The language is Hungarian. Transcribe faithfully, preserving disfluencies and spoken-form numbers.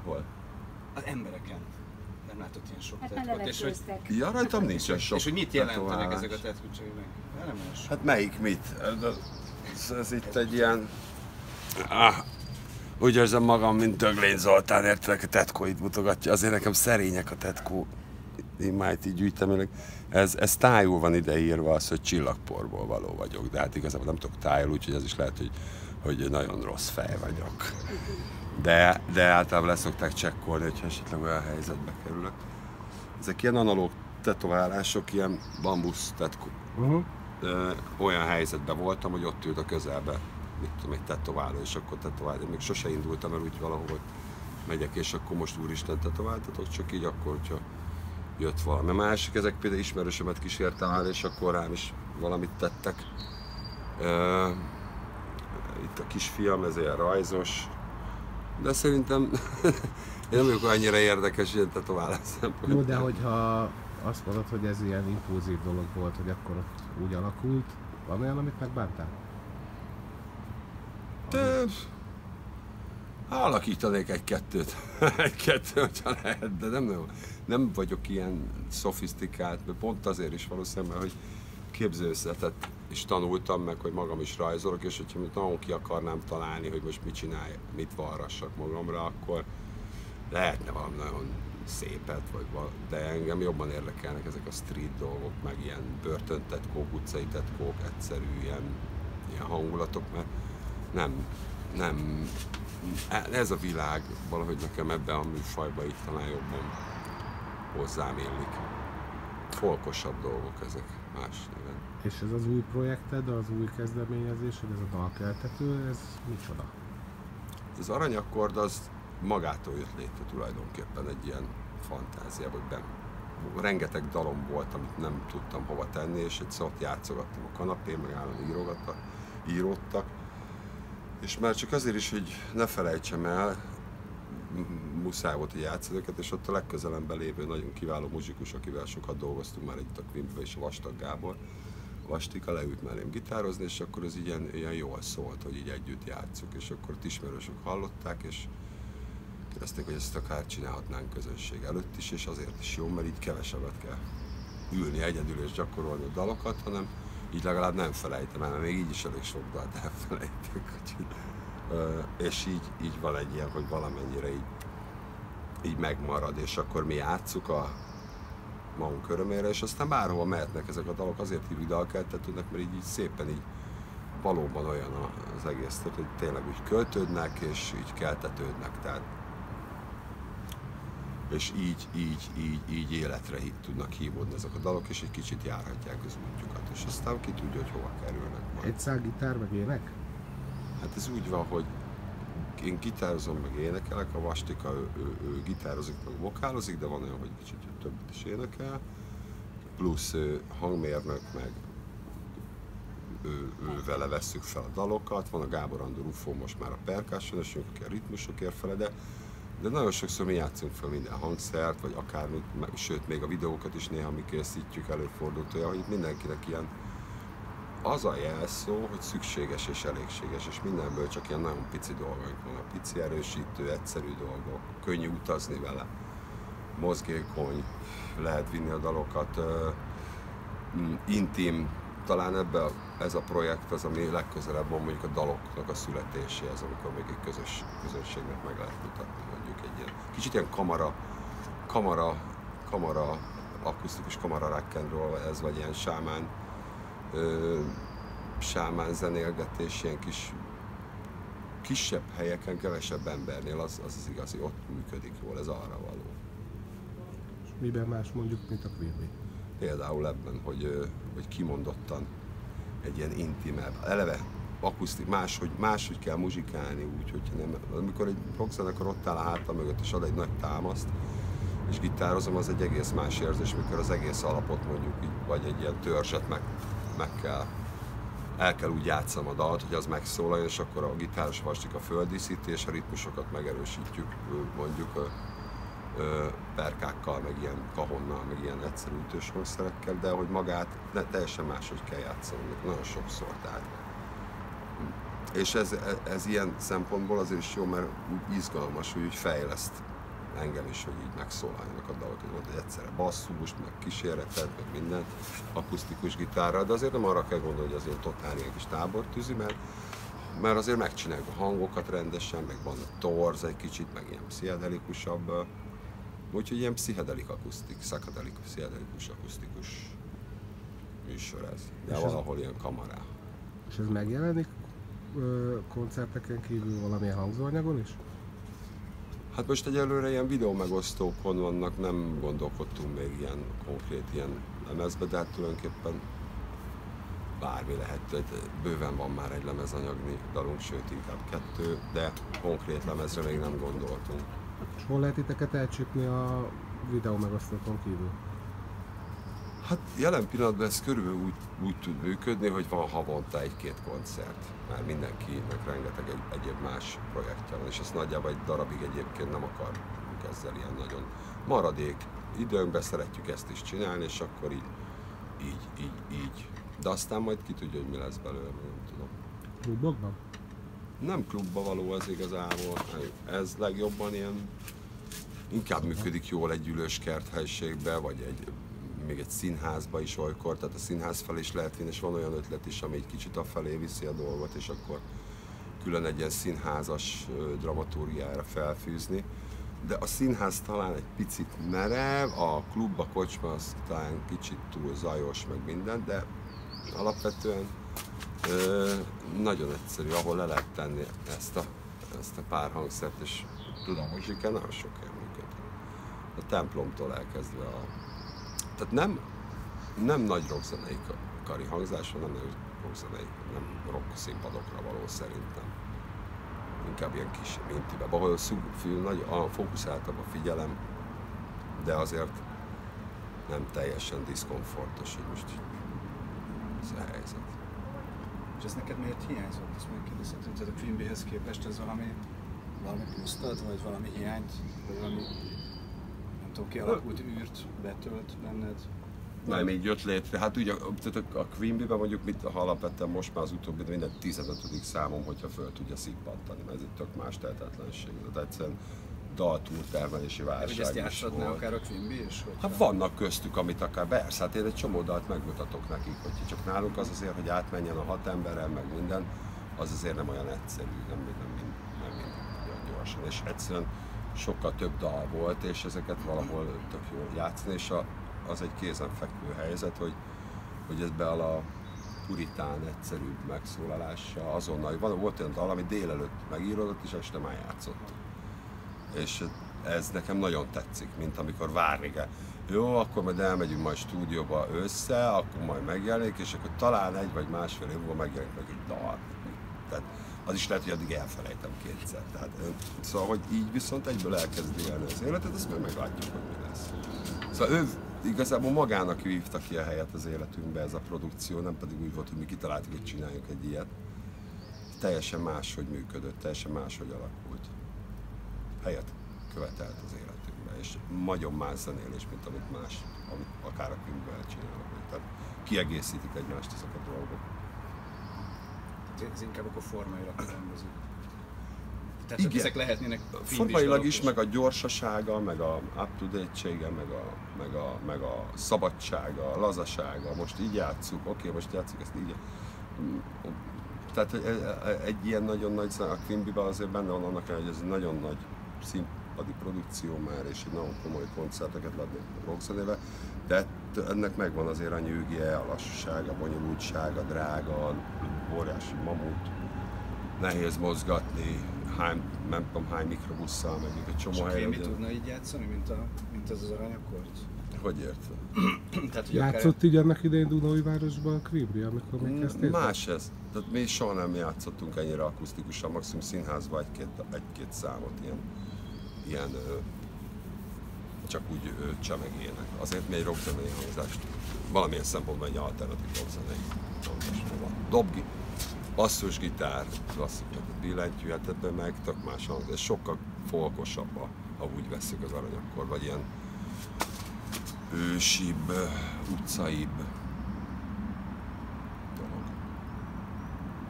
Hol? Az embereken. Nem látott ilyen sok Hát tetkót. És hogy, ja, rajtam nincsen sok és hogy mit jelentenek tetoválás. ezek a tetkók, csak meg? Nem olyan sok. Hát melyik mit? Ez, ez itt egy ilyen... Ah, úgy érzem magam, mint Döglény Zoltán, értelek, a tetkóit mutogatja. Azért nekem szerények a tetkó imáit így gyűjtem. Ez, ez tájul van ideírva az, hogy csillagporból való vagyok, de hát igazából nem tudok tájul, úgyhogy ez is lehet, hogy, hogy nagyon rossz fej vagyok. De, de általában leszokták csekkolni, hogyha esetleg olyan helyzetbe kerülök. Ezek ilyen analóg tetoválások, ilyen bambusz tetkó. Uh-huh. Ö, olyan helyzetben voltam, hogy ott ült a közelbe, mit tudom, egy tetováló, és akkor tetoválni. Még sose indultam el úgy valahol, megyek, és akkor most úristen tetováltatok, csak így akkor, hogyha jött valami. A másik, ezek például ismerősömet kísértem el, és akkor rám is valamit tettek. Ö, itt a kisfiam, ez ilyen rajzos, de szerintem én nem vagyok annyira érdekes ilyen tetoválás szempontból. Jó, de hogyha azt mondod, hogy ez ilyen impulzív dolog volt, hogy akkor ott úgy alakult, van olyan, amit megbántál? De... alakítanék egy-kettőt, egy-kettő, hogyha lehet, de nem, nem, nem vagyok ilyen szofisztikált, mert pont azért is valószínűleg, hogy képzőszletet is tanultam meg, hogy magam is rajzolok, és hogyha nagyon ki akarnám találni, hogy most mit csinálj, mit varrassak magamra, akkor lehetne valami nagyon szépet, vagy val- de engem jobban érdekelnek ezek a street dolgok, meg ilyen börtöntetkók, utcai tetkók, egyszerű ilyen, ilyen hangulatok, mert nem, nem, ez a világ valahogy nekem ebben a műfajban itt talán jobban hozzám illik. Folkosabb dolgok ezek más néven. És ez az új projekted, az új kezdeményezésed, ez a dalkeltető, ez micsoda? Az aranyakkord az magától jött létre tulajdonképpen egy ilyen fantázia, hogy ben, rengeteg dalom volt, amit nem tudtam hova tenni, és egy szót játszogattam a kanapén, meg állandóan írogattak, íródtak. És már csak azért is, hogy ne felejtsem el, muszáj volt, hogy játszani őket, és ott a legközelemben lévő nagyon kiváló muzsikus, akivel sokat dolgoztunk már itt a Quimbe, és a Vastag Gábor, a Vastika leült mellém gitározni, és akkor ez ilyen, ilyen jól szólt, hogy így együtt játsszuk, és akkor ott ismerősök hallották, és kérdezték, hogy ezt akár csinálhatnánk közönség előtt is, és azért is jó, mert így kevesebbet kell ülni egyedül és gyakorolni a dalokat, hanem így legalább nem felejtem el, mert még így is elég sok dalt elfelejtek. És így, így van egy ilyen, hogy valamennyire így, így megmarad, és akkor mi játsszuk a magunk örömére, és aztán bárhova mehetnek ezek a dalok, azért hívjuk dalkeltetőnek, mert így, így szépen így valóban olyan az egész, hogy tényleg úgy költődnek, és így keltetődnek, tehát és így, így, így, így életre hív, tudnak hívódni ezek a dalok, és egy kicsit járhatják az útjukat, és aztán ki tudja, hogy hova kerülnek majd. Egy szál gitár meg ének? Hát ez úgy van, hogy én gitározom, meg énekelek, a Vastika ő, ő, ő gitározik, meg vokálozik, de van olyan, hogy kicsit többet is énekel, plusz ő, hangmérnök, meg ő, ő vele vesszük fel a dalokat, van a Gábor Andor Ufó most már a percussionösünk, aki a ritmusokért fele, de De nagyon sokszor mi játszunk fel minden hangszert, vagy akármit, sőt még a videókat is néha mi készítjük, előfordult olyan, hogy mindenkinek ilyen az a jelszó, hogy szükséges és elégséges, és mindenből csak ilyen nagyon pici dolgaink van. A pici erősítő, egyszerű dolgok, könnyű utazni vele, mozgékony, lehet vinni a dalokat, intim, talán ebben ez a projekt az, ami legközelebb van mondjuk a daloknak a születéséhez, amikor még egy közös közönségnek meg lehet mutatni, mondjuk egy ilyen kicsit ilyen kamara, kamara, kamara, akusztikus kamara rock and roll, ez vagy ilyen sámán, ö, sámán zenélgetés, ilyen kis kisebb helyeken, kevesebb embernél, az az, az igazi, ott működik jól, ez arra való. Miben más mondjuk, mint a Quimby? Például ebben, hogy, hogy kimondottan egy ilyen intimebb, eleve akusztik, máshogy, máshogy kell muzsikálni úgy, hogyha nem, amikor egy rockzenekar ott áll a hátam mögött és ad egy nagy támaszt, és gitározom, az egy egész más érzés, mikor az egész alapot mondjuk így, vagy egy ilyen törzset meg, meg kell, el kell úgy játszani a dalt, hogy az megszólaljon, és akkor a gitáros Vastika földíszíti, és a ritmusokat megerősítjük, mondjuk perkákkal, meg ilyen kahonnal, meg ilyen egyszerű ütős hangszerekkel, de hogy magát ne, teljesen máshogy kell játszani, nagyon sokszor, tehát. És ez, ez ilyen szempontból azért is jó, mert úgy izgalmas, hogy úgy fejleszt engem is, hogy így megszólaljanak a dalok, hogy egyszerre basszust, meg kísérletet, meg mindent, akusztikus gitárral, de azért nem arra kell gondolni, hogy az ilyen totál ilyen kis tábortűzi, mert, mert azért megcsináljuk a hangokat rendesen, meg van a torz egy kicsit, meg ilyen pszichedelikusabb, úgyhogy ilyen pszichedelik akusztik, szakadelikus, pszichedelikus akusztikus műsor ez, de és valahol ez, ilyen kamará. És ez megjelenik ö, koncerteken kívül valamilyen hangzóanyagon is? Hát most egyelőre ilyen videó megosztókon vannak, nem gondolkodtunk még ilyen konkrét ilyen lemezbe, de hát tulajdonképpen bármi lehet, bőven van már egy lemezanyagni dalunk, sőt inkább kettő, de konkrét lemezre még nem gondoltunk. És hol lehet titeket elcsípni a videó megosztókon kívül? Hát jelen pillanatban ez körülbelül úgy, úgy tud működni, hogy van havonta egy-két koncert, mert mindenkinek rengeteg egy, egyéb más projektje van, és ezt nagyjából egy darabig egyébként nem akarunk ezzel ilyen nagyon maradék időnkben szeretjük ezt is csinálni, és akkor így, így, így, így. De aztán majd ki tudja, hogy mi lesz belőle, nem tudom. Klubokban? Nem klubba való ez igazából, ez legjobban ilyen, inkább működik jól egy ülős kerthelységbe, vagy egy még egy színházba is olykor, tehát a színház felé is lehet vinni, és van olyan ötlet is, ami egy kicsit afelé viszi a dolgot, és akkor külön egy ilyen színházas dramaturgiára felfűzni. De a színház talán egy picit merev, a klub, a kocsma az talán kicsit túl zajos, meg minden, de alapvetően ö, nagyon egyszerű, ahol le lehet tenni ezt a, ezt a pár hangszert, és tudom, hogy siker nagyon sok helyen működik. A templomtól elkezdve a Tehát nem, nem nagy rockzenei kari hangzás, nem nagy rockzenei, nem rock színpadokra való szerintem. Inkább ilyen kis mintibe, ahol szubfil, nagy, a fókuszáltabb a figyelem, de azért nem teljesen diszkomfortos, hogy most ez a helyzet. És ez neked miért hiányzott? Ezt megkérdezhetem, tehát a Queen Bee-hez képest ez valami, valami pluszt ad, vagy valami hiányt, vagy valami nem tudom, kialakult űrt betölt benned? Nem, így jött létre. Hát ugye a Queen Bee-ben mondjuk mit, ha alapvetően most már az utóbbi, de minden tizenötödik számom, hogyha föl tudja szippantani, mert ez egy tök más tehetetlenség. Tehát egyszerűen daltúrtermelési válság is volt. Hogy ezt játszhatná akár a Queen Bee is? Hogyha... Hát vannak köztük, amit akár persze, hát én egy csomó dalt megmutatok nekik, hogy csak nálunk az azért, hogy átmenjen a hat emberen, meg minden, az azért nem olyan egyszerű, nem, nem, nem, nem mindig olyan gyorsan. És egyszerűen sokkal több dal volt, és ezeket valahol tök jól játszani, és a, az egy kézenfekvő helyzet, hogy, hogy ez be a puritán egyszerűbb megszólalása azonnal, van, volt olyan dal, ami délelőtt megíródott, és este már játszott. És ez nekem nagyon tetszik, mint amikor várni kell. Jó, akkor majd elmegyünk majd stúdióba össze, akkor majd megjelenik, és akkor talán egy vagy másfél év múlva megjelenik meg egy dal. Tehát az is lehet, hogy addig elfelejtem kétszer. Tehát, szóval, hogy így viszont egyből elkezdi élni az életet, azt majd meglátjuk, hogy mi lesz. Szóval ő igazából magának hívta ki a helyet az életünkbe ez a produkció, nem pedig úgy volt, hogy mi kitaláltuk, hogy csináljunk egy ilyet. Teljesen máshogy működött, teljesen máshogy alakult. Helyet követelt az életünkbe, és nagyon más zenélés, mint amit más, amit akár a könyvben csinálnak. Tehát kiegészítik egymást ezek a dolgok. Ez inkább akkor formailag különbözik. Tehát csak ezek lehetnének formailag is, meg a gyorsasága, meg a up-to-date-sége, meg a, meg, a, meg a szabadsága, a lazasága. Most így játsszuk, oké, okay, most játsszuk ezt így. Tehát egy ilyen nagyon nagy zene, a Queen Bee-ben azért benne van annak, hogy ez nagyon nagy színpadi produkció már, és egy nagyon komoly koncerteket leadni rockzenével, de ennek megvan azért a nyűgje, a lassúság, a bonyolultság, a drága, óriási mamut, nehéz mozgatni, hány, nem tudom hány mikrobusszal, meg egy csomó helyen. És a tudna így játszani, mint, a, mint az az aranyakkord? Hogy érted? Tehát, játszott akár... így annak idején Dunaújvárosban a Queen Bee, amikor még kezdték? Más ez. Tehát mi soha nem játszottunk ennyire akusztikusan, maximum színházban egy-két, egy-két számot, ilyen, ilyen ö, csak úgy ö, csemegének. Azért mi egy rockzenei hangzást, valamilyen szempontból egy alternatív rockzenei hangzásról van. Dobgi, basszusgitár, klasszikus, billentyű, hát ebben meg tök más hangzás. Ez sokkal folkosabb, ha úgy vesszük az aranyakkor, vagy ilyen ősibb, utcaibb,